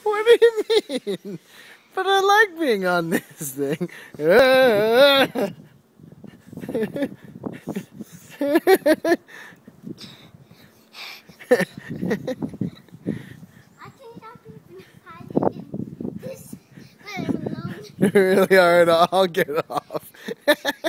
What do you mean? But I like being on this thing. Really hard. I'll get off.